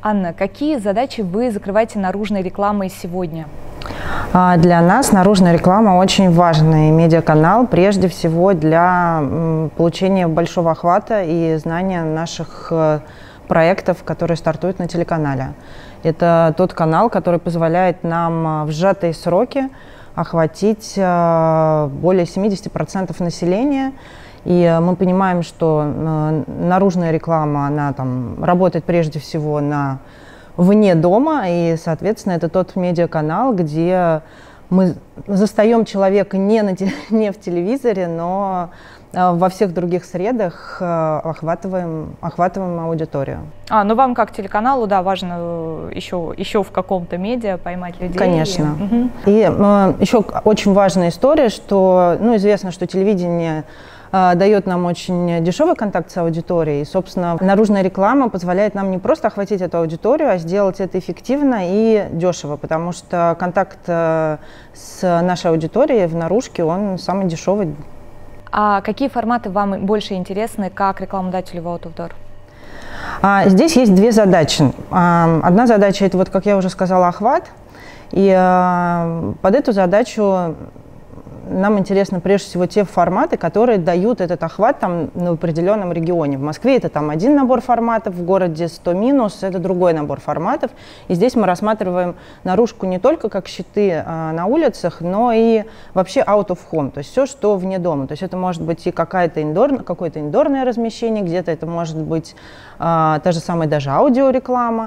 Анна, какие задачи вы закрываете наружной рекламой сегодня? Для нас наружная реклама очень важный медиаканал, прежде всего для получения большого охвата и знания наших проектов, которые стартуют на телеканале. Это тот канал, который позволяет нам в сжатые сроки охватить более 70% населения. И мы понимаем, что наружная реклама, она там работает прежде всего вне дома, и, соответственно, это тот медиаканал, где мы застаем человека не в телевизоре, но во всех других средах охватываем аудиторию. Ну вам как телеканалу, да, важно еще в каком-то медиа поймать людей. Конечно. И еще очень важная история, что, известно, что телевидение дает нам очень дешевый контакт с аудиторией. И, собственно, наружная реклама позволяет нам не просто охватить эту аудиторию, а сделать это эффективно и дешево, потому что контакт с нашей аудиторией в наружке, он самый дешевый. А какие форматы вам больше интересны как рекламодателю в Out of Door? Здесь есть две задачи. Одна задача – это, как я уже сказала, охват. И под эту задачу нам интересны прежде всего те форматы, которые дают этот охват на определенном регионе. В Москве это один набор форматов, в городе 100- это другой набор форматов. И здесь мы рассматриваем наружку не только как щиты на улицах, но и вообще out of home, то есть все, что вне дома. То есть это может быть и какое-то индорное размещение, где-то это может быть та же самая даже аудиореклама,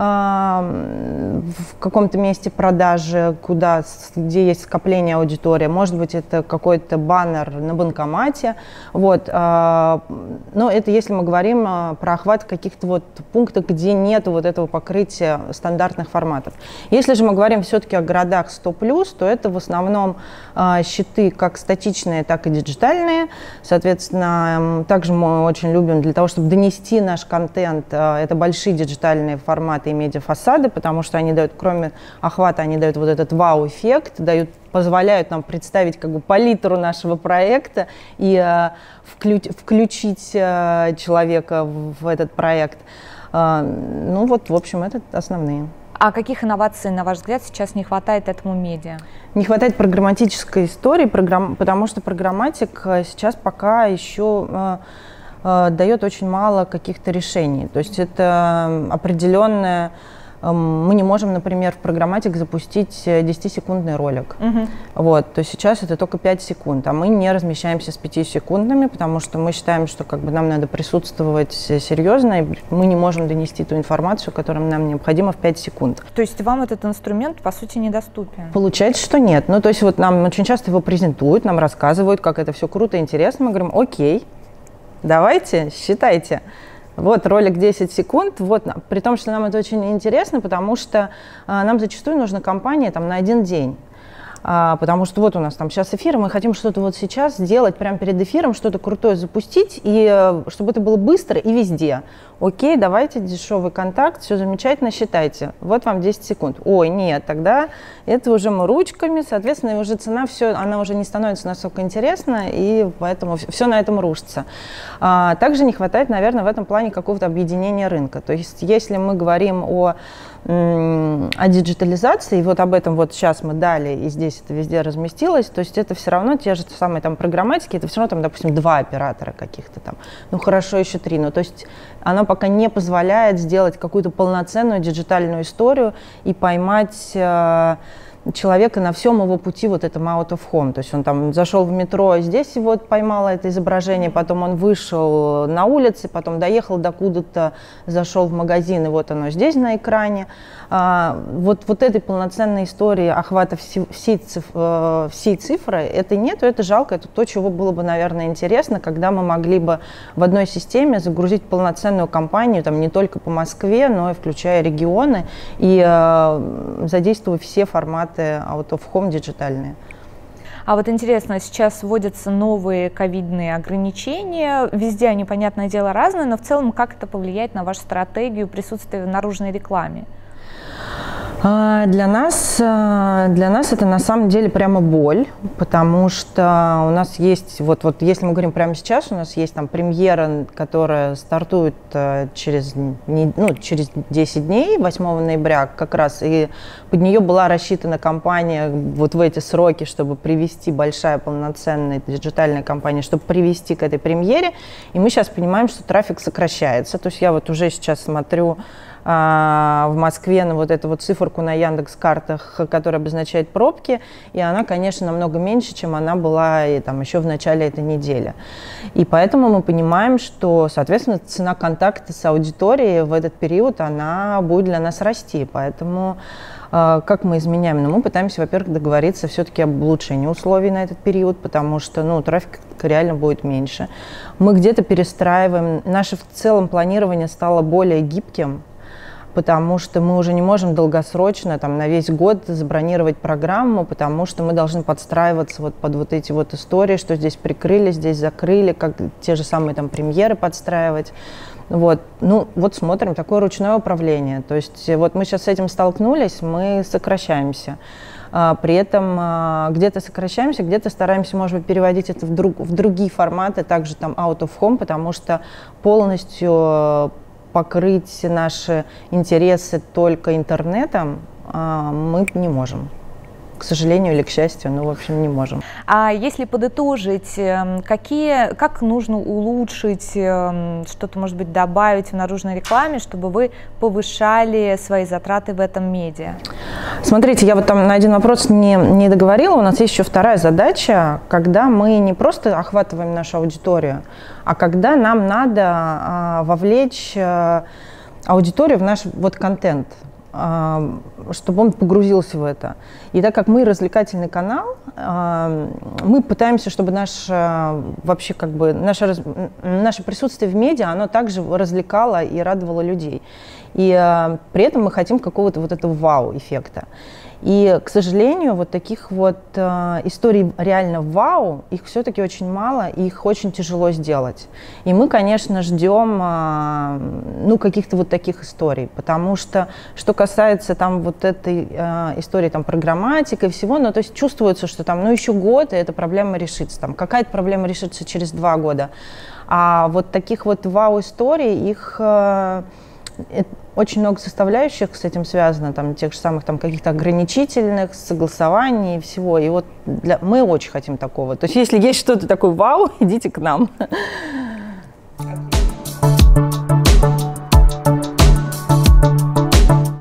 в каком-то месте продажи, где есть скопление аудитории, может быть, это какой-то баннер на банкомате. Но это если мы говорим про охват каких-то пунктов, где нет этого покрытия стандартных форматов. Если же мы говорим все-таки о городах 100+, то это в основном щиты как статичные, так и диджитальные. Соответственно, также мы очень любим для того, чтобы донести наш контент, это большие диджитальные форматы и медиафасады, потому что они дают, кроме охвата, они дают этот вау-эффект, позволяют нам представить палитру нашего проекта и включить человека в этот проект. В общем, это основные. А каких инноваций, на ваш взгляд, сейчас не хватает этому медиа? Не хватает программатической истории, потому что программатик сейчас пока еще дает очень мало каких-то решений. То есть это определенное... Мы не можем, например, в программатик запустить 10-секундный ролик. То сейчас это только 5 секунд, а мы не размещаемся с 5 секундами, потому что мы считаем, что нам надо присутствовать серьезно, и мы не можем донести ту информацию, которая нам необходима в 5 секунд. То есть вам этот инструмент, по сути, недоступен? Получается, что нет. Нам очень часто его презентуют, нам рассказывают, как это все круто и интересно. Мы говорим: окей, давайте, считайте. Ролик 10 секунд, при том, что нам это очень интересно, потому что нам зачастую нужна компания на один день. Потому что у нас сейчас эфир, мы хотим что-то сейчас сделать, прямо перед эфиром, что-то крутое запустить, и чтобы это было быстро и везде. Окей, давайте, дешевый контакт, все замечательно, считайте. Вам 10 секунд. Ой, нет, тогда это уже мы ручками, соответственно, уже цена, она уже не становится настолько интересна, и поэтому все на этом рушится. Также не хватает, наверное, в этом плане какого-то объединения рынка. То есть если мы говорим о диджитализации, и об этом сейчас мы дали, и здесь это везде разместилось, то есть это все равно те же самые программатики, это все равно допустим, 2 оператора каких-то хорошо еще 3, то есть оно пока не позволяет сделать какую-то полноценную диджитальную историю и поймать человека на всем его пути этому out of home. То есть он зашел в метро, здесь его поймало это изображение, потом он вышел на улице, потом доехал до куда-то, зашел в магазин, и оно здесь на экране. Этой полноценной истории охвата всей цифры, это нет, это жалко, это то, чего было бы, наверное, интересно, когда мы могли бы в одной системе загрузить полноценную кампанию, не только по Москве, но и включая регионы, и задействовать все форматы out of home диджитальные. А интересно, сейчас вводятся новые ковидные ограничения, везде они, понятное дело, разные, но в целом как это повлияет на вашу стратегию присутствия в наружной рекламе? Для нас это на самом деле прямо боль, потому что у нас есть, вот если мы говорим прямо сейчас, у нас есть там премьера, которая стартует через 10 дней, 8 ноября как раз, и под нее была рассчитана кампания вот в эти сроки, чтобы привести, большая полноценная диджитальная кампания, чтобы привести к этой премьере, и мы сейчас понимаем, что трафик сокращается, то есть я вот уже сейчас смотрю в Москве на вот эту вот циферку на Яндекс.Картах, которая обозначает пробки, и она, конечно, намного меньше, чем она была и, там, еще в начале этой недели. И поэтому мы понимаем, что, соответственно, цена контакта с аудиторией в этот период, она будет для нас расти. Поэтому как мы изменяем? Мы пытаемся, во-первых, договориться все-таки об улучшении условий на этот период, потому что трафик реально будет меньше. Мы где-то перестраиваем. Наше в целом планирование стало более гибким, потому что мы уже не можем долгосрочно, там, на весь год забронировать программу, потому что мы должны подстраиваться вот под вот эти вот истории, что здесь прикрыли, здесь закрыли, как те же самые там премьеры подстраивать. Вот. Вот смотрим, такое ручное управление. То есть вот мы сейчас с этим столкнулись, мы сокращаемся. При этом где-то сокращаемся, где-то стараемся, может быть, переводить это в другие форматы, также там out of home, потому что полностью покрыть наши интересы только интернетом мы не можем. К сожалению или к счастью, в общем, не можем. А если подытожить, как нужно улучшить, что-то, может быть, добавить в наружной рекламе, чтобы вы повышали свои затраты в этом медиа? Смотрите, я вот там на один вопрос не договорила. У нас есть еще вторая задача, когда мы не просто охватываем нашу аудиторию, а когда нам надо вовлечь аудиторию в наш контент, чтобы он погрузился в это. И так как мы развлекательный канал, мы пытаемся, чтобы наше присутствие в медиа, оно также развлекало и радовало людей. И при этом мы хотим какого-то вот этого вау-эффекта. И, к сожалению, вот таких вот историй реально вау, их все-таки очень мало, и их очень тяжело сделать. И мы, конечно, ждем каких-то вот таких историй, потому что касается там вот этой истории там программатики и всего, то есть чувствуется, что там еще год, и эта проблема решится. Там какая-то проблема решится через 2 года. А вот таких вот вау-историй, их очень много составляющих с этим связано, там, тех же самых там, каких-то ограничительных, согласований и всего. И вот мы очень хотим такого. То есть если есть что-то такое вау, идите к нам.